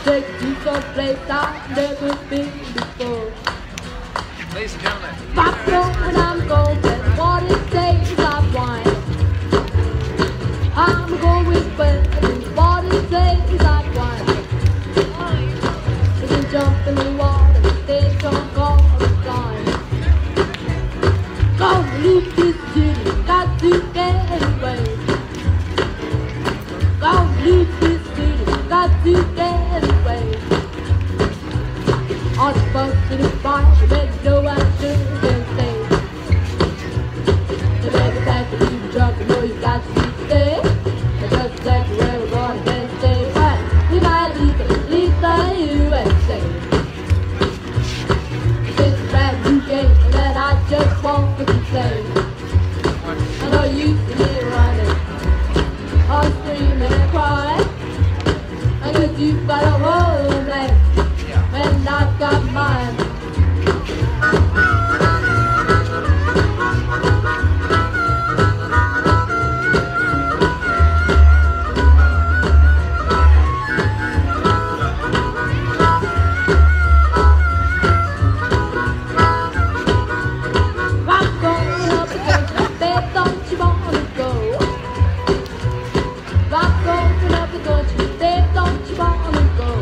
take you someplace I've never been before. Ladies and gentlemen. Pop and I'm going with what it tastes like wine. I'm going with what it tastes like wine. You can jump in the water, stay drunk all the time. Gonna leave this city, got to get away. Gonna leave this city, got to get away. I was supposed to fight, but no action can stay. The baby back to leave drunk, you know you got to stay. And just exactly where we're going, can't stay right. We might leave the USA. It's a brand new game that I just want to play. I know you see me running, I'm screaming and crying. I guess you've got a homeland, and I've got mine. I'm going up against you, babe, don't you wanna go? I'm going up against you, babe, don't you wanna go?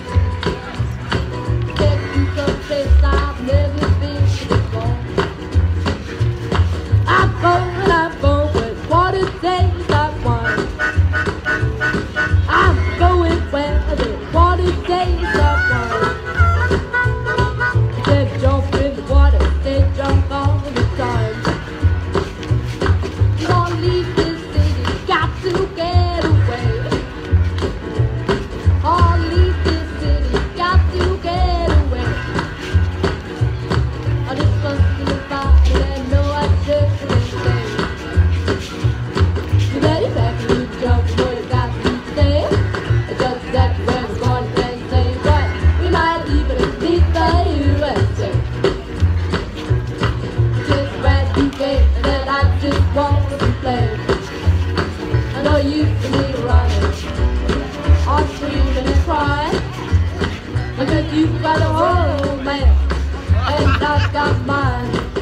Take you someplace I've never been before. I'm going with what it tastes like wine. I'm going with what it tastes like wine. You can jump in the water, stay drunk all the time. You wanna leave this city, got to get away. Oh, leave this city, got to get away. I just want to fight and know I shouldn't stay. You better back and you jump, you know you got to stay. It's just exactly where we're going, can't say right. We might even leave the USA. Just a brand new game that I just want to play. I know you see me running, I'm screaming and crying. Because you've got a whole man, and I've got mine.